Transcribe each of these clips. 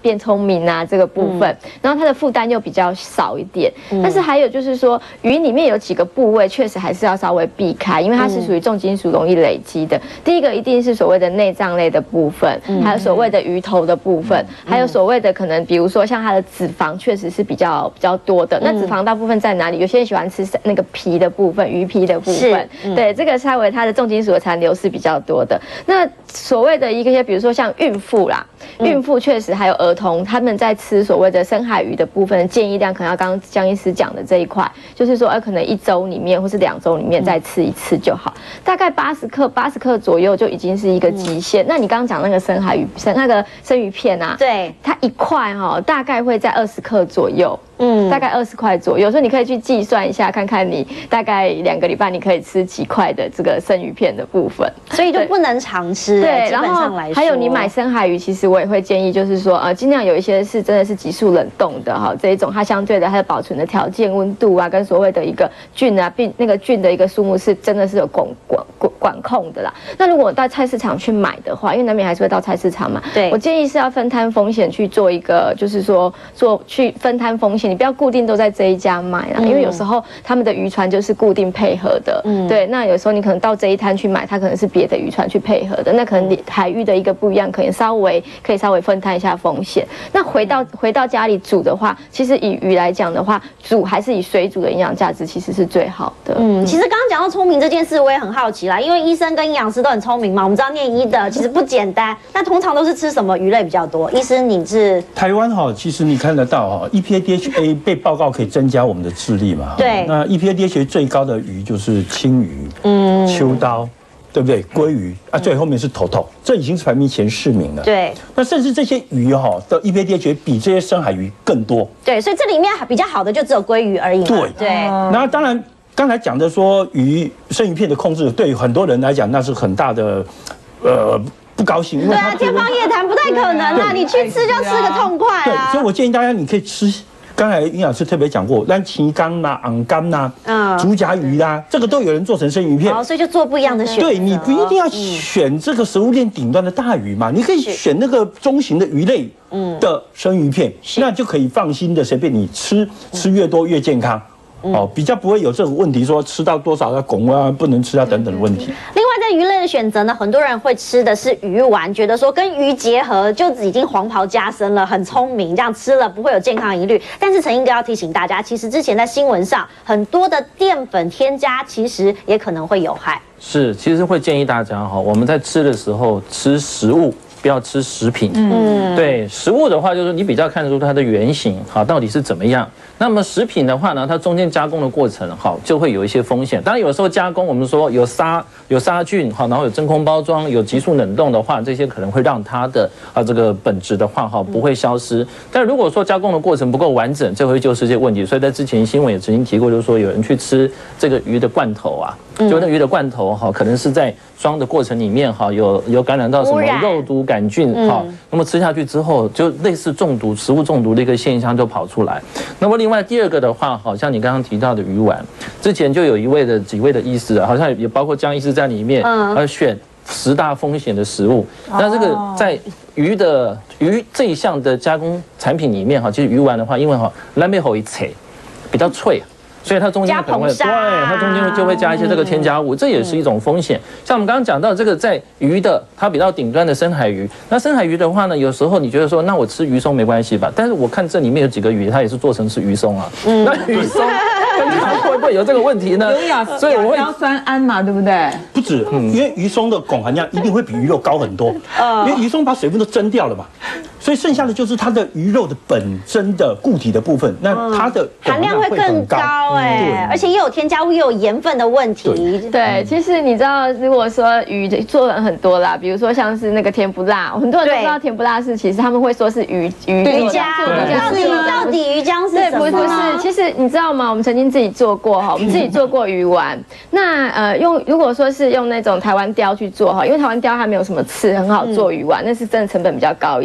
变聪明啊这个部分，然后它的负担又比较少一点。但是还有就是说，鱼里面有几个部位确实还是要稍微避开，因为它是属于重金属容易累积的。第一个一定是所谓的内脏类的部分，还有所谓的鱼头的部分，还有所谓的可能比如说像它的脂肪确实是比较多的。那脂肪大部分在哪里？有些人喜欢吃那个皮的部分，鱼皮的部分，对，这个稍微它的重金属的残留是比较多的。那所谓的一些比如说像孕妇啦，孕妇确实还有儿童，他们在吃所谓的深海鱼的部分，建议量可能要刚刚江医师讲的这一块，就是说可能1周里面或是2周里面再吃1次就好，大概80克左右就已经是一个极限。那你刚刚讲那个深海鱼那个生鱼片啊，对，它1块大概会在20克左右。大概20块左右，所以你可以去计算一下，看看你大概2个礼拜你可以吃几块的这个生鱼片的部分， 所以就不能常吃。 对，然后还有你买深海鱼，其实我也会建议，就是说尽量有一些是真的是急速冷冻的哈，这一种它相对的它的保存的条件、温度啊，跟所谓的一个菌啊那个菌的一个数目是真的是有管控的啦。那如果我到菜市场去买的话，因为难免还是会到菜市场嘛，对，我建议是要分摊风险去做一个，就是说去分摊风险。你不要固定都在这一家买啦，因为有时候他们的渔船就是固定配合的，对。那有时候你可能到这一摊去买，它可能是别的渔船去配合的，那可能海域的一个不一样，可以稍微分摊一下风险。那回到家里煮的话，其实以鱼来讲的话，煮还是以水煮的营养价值其实是最好的。 其实刚刚讲到聪明这件事，我也很好奇啦，因为医生跟营养师都很聪明嘛，我们知道念医的其实不简单。那通常都是吃什么鱼类比较多？医师你是台湾其实你看得到EPA-DHA 被报告可以增加我们的智力嘛？对。那 EPA-DHA 最高的鱼就是青鱼、秋刀，对不对？鲑鱼啊，最后面是头，这已经是排名前4名了。对。那甚至这些鱼的 EPA-DHA 比这些深海鱼更多。 对，所以这里面比较好的就只有鲑鱼而已。对。 那当然，刚才讲的说生鱼片的控制，对很多人来讲那是很大的不高兴，因为天方夜谭，不太可能啊！你去吃就吃个痛快啊！ 对，所以我建议大家你可以吃。刚才营养师特别讲过，像旗竿啦、昂竿啦、竹荚鱼啦，这个都有人做成生鱼片。 所以就做不一样的选择。 对，你不一定要选这个食物链顶端的大鱼嘛，你可以选那个中型的鱼类的生鱼片，那就可以放心的随便你吃越多越健康。比较不会有这种问题，说吃到多少要拱啊，不能吃啊等等的问题。 另外，在鱼类的选择呢，很多人会吃的是鱼丸，觉得说跟鱼结合就已经黄袍加身了，很聪明，这样吃了不会有健康疑虑。但是陈英哥要提醒大家，其实之前在新闻上很多的淀粉添加，其实也可能会有害。 是，其实会建议大家我们在吃的时候吃食物。不要吃食品，对食物的话，就是你比较看得出它的原型，到底是怎么样。那么食品的话呢，它中间加工的过程，就会有一些风险。当然，有时候加工，我们说有杀菌，然后有真空包装，有急速冷冻的话，这些可能会让它的这个本质的话不会消失。但如果说加工的过程不够完整，这会就是这些问题。所以在之前新闻也曾经提过，就是说有人去吃这个鱼的罐头啊，就那鱼的罐头可能是在装的过程里面有感染到什么肉毒杆菌那么吃下去之后就类似中毒、食物中毒的一个现象就跑出来。那么另外第二个的话，好像你刚刚提到的鱼丸，之前就有几位的医师好像也包括江医师在里面选10大风险的食物。那这个在鱼这一项的加工产品里面其实鱼丸的话，因为蓝背后一切比较脆。所以它中间可能会它中间就会加一些这个添加物，这也是一种风险。像我们刚刚讲到这个在鱼的它比较顶端的深海鱼，那深海鱼的话呢，有时候你觉得说那我吃鱼松没关系吧？但是我看这里面有几个鱼，它也是做成是鱼松啊。那鱼松会不会有这个问题呢？ 有亚硝酸胺嘛，对不对？ 不止，因为鱼松的汞含量一定会比鱼肉高很多，因为鱼松把水分都蒸掉了嘛。所以剩下的就是它的鱼肉的本身的固体的部分，那它的含量会更高而且又有添加物又有盐分的问题。 对，其实你知道，如果说鱼做人很多啦，比如说像是那个甜不辣，很多人都知道甜不辣是其实他们会说是鱼浆，到底鱼浆是什么？ 对，不是，其实你知道吗？我们曾经自己做过我们自己做过鱼丸。那如果说是用那种台湾鲷去做因为台湾鲷它没有什么刺，很好做鱼丸，那是真的成本比较高一点。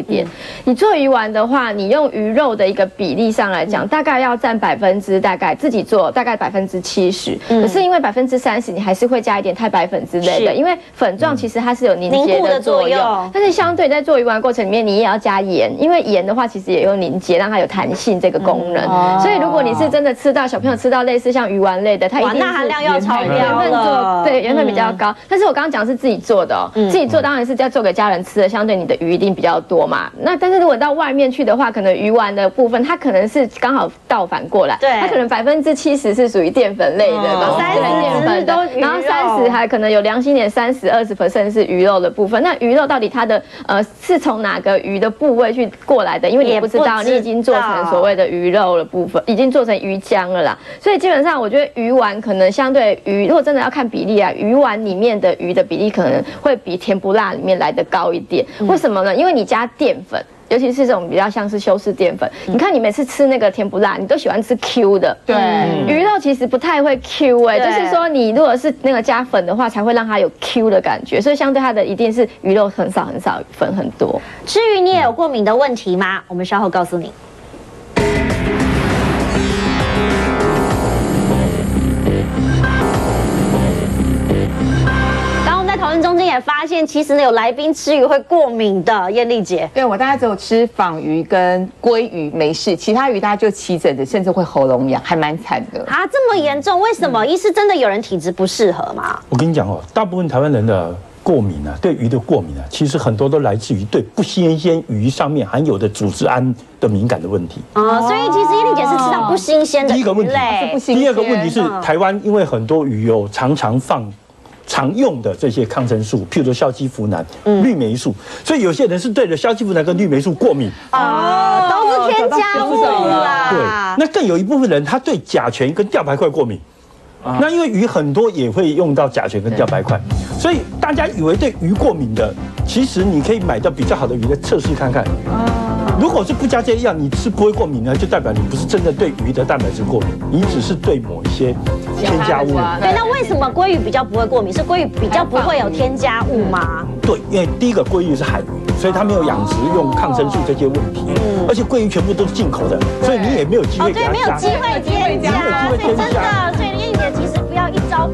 你做鱼丸的话，你用鱼肉的一个比例上来讲，大概要占大概自己做大概70%，可是因为30%你还是会加一点太白粉之类的，因为粉状其实它是有凝结的作用，但是相对在做鱼丸过程里面，你也要加盐，因为盐的话其实也有凝结，让它有弹性这个功能。所以如果你是真的吃到小朋友吃到类似像鱼丸类的，它一定是钠含量要超标了，对，盐分比较高。但是我刚刚讲是自己做的哦，自己做当然是要做给家人吃的，相对你的鱼一定比较多嘛。那但是如果到外面去的话，可能鱼丸的部分它可能是刚好倒反过来，对，它可能70%是属于淀粉类的，30%淀粉的，然后30%还可能有良心点30-20% 是鱼肉的部分。那鱼肉到底它的是从哪个鱼的部位去过来的？因为你不知道，你已经做成所谓的鱼肉的部分，已经做成鱼浆了啦。所以基本上我觉得鱼丸可能相对鱼，如果真的要看比例啊，鱼丸里面的鱼的比例可能会比甜不辣里面来的高一点。为什么呢？因为你加淀粉。尤其是这种比较像是修饰淀粉，你看你每次吃那个甜不辣，你都喜欢吃 Q 的，对，鱼肉其实不太会 Q 就是说你如果是那个加粉的话，才会让它有 Q 的感觉，所以相对它的一定是鱼肉很少，粉很多。 至于你也有过敏的问题吗？我们稍后告诉你。讨论中间也发现，其实呢有来宾吃鱼会过敏的，燕丽姐。 对，我大概只有吃仿鱼跟鲑鱼没事，其他鱼大家就起疹子，甚至会喉咙痒，还蛮惨的。 啊，这么严重？为什么？医师真的有人体质不适合吗？ 我跟你讲哦，大部分台湾人的过敏啊，对鱼的过敏啊，其实很多都来自于对不新鲜鱼上面含有的组织胺的敏感的问题。 所以其实燕丽姐是吃到不新鲜的鱼类。 第一个问题，第二个问题是台湾因为很多鱼哦常用的这些抗生素，譬如说硝基呋喃、氯霉素，所以有些人是对着硝基呋喃跟氯霉素过敏。 都是添加物啦。 对，那更有一部分人他对甲醛跟吊白块过敏。那因为鱼很多也会用到甲醛跟吊白块，所以大家以为对鱼过敏的，其实你可以买到比较好的鱼来测试看看。如果是不加这些药，你是不会过敏呢，就代表你不是真的对鱼的蛋白质过敏，你只是对某一些添加物。 对，那为什么鲑鱼比较不会过敏？是鲑鱼比较不会有添加物吗？ 对，因为第一个鲑鱼是海鱼，所以它没有养殖用抗生素这些问题，而且鲑鱼全部都是进口的，所以你也没有机会给它加。 对，没有机会添加，所以真的，所以燕姐其实不要一招。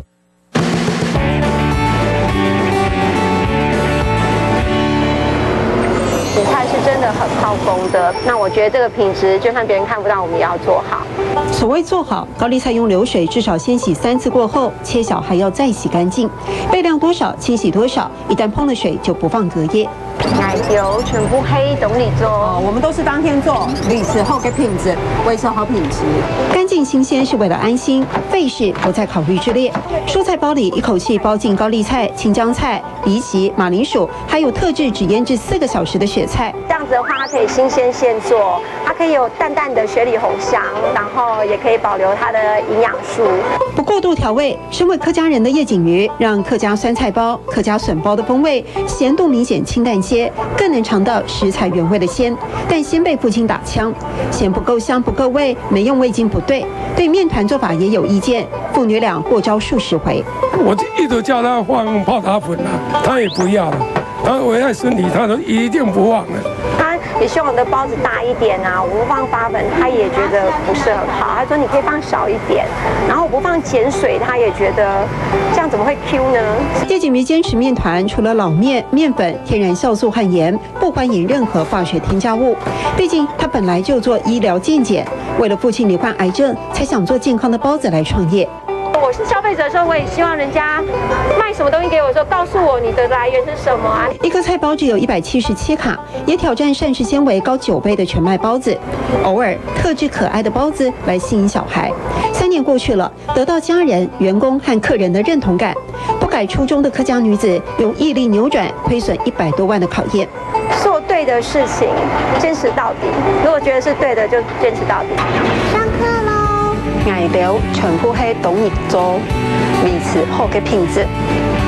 洗菜是真的很耗工的，那我觉得这个品质，就算别人看不到，我们也要做好。 所谓做好，高丽菜用流水至少先洗3次过后，切小还要再洗干净，备量多少清洗多少，一旦碰了水就不放隔夜。 奶油全部黑，懂你做。 我们都是当天做，历史后给品质，维持好品质。 干净新鲜是为了安心，费事不在考虑之列。蔬菜包里一口气包进高丽菜、青江菜、荸荠、马铃薯，还有特制只腌制4个小时的雪菜。 这样子的话，它可以新鲜现做，它可以有淡淡的雪里红香，然后也可以保留它的营养素。 不过度调味，身为客家人的叶锦瑜，让客家酸菜包、客家笋包的风味咸度明显清淡些，更能尝到食材原味的鲜。但先被父亲打枪，咸不够香不够味，没用味精不对，对面团做法也有意见。父女俩过招数十回。 我一直叫他放泡打粉啊，他也不要了。他危害身体，他都一定不放了。 他也希望我的包子大一点啊，我不放发粉，他也觉得不是很好。他说你可以放少一点，然后我不放碱水，他也觉得这样怎么会 Q 呢？ 叶锦瑜坚持面团除了老面、面粉、天然酵素和盐，不欢迎任何化学添加物。毕竟他本来就做医疗健检，为了父亲罹患癌症，才想做健康的包子来创业。 我是消费者的时候，我也希望人家卖什么东西给我的时候，告诉我你的来源是什么啊。 一个菜包只有177卡，也挑战膳食纤维高9倍的全麦包子。偶尔特制可爱的包子来吸引小孩。3年过去了，得到家人、员工和客人的认同感。不改初衷的客家女子，用毅力扭转亏损100多万的考验。 做对的事情，坚持到底。如果觉得是对的，就坚持到底。上课喽！ 材料全部係懂熱做，維持好嘅品質。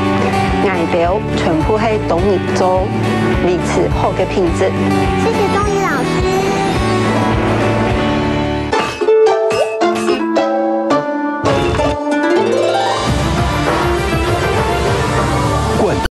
材料全部係懂熱做，維持好嘅品質。 謝謝東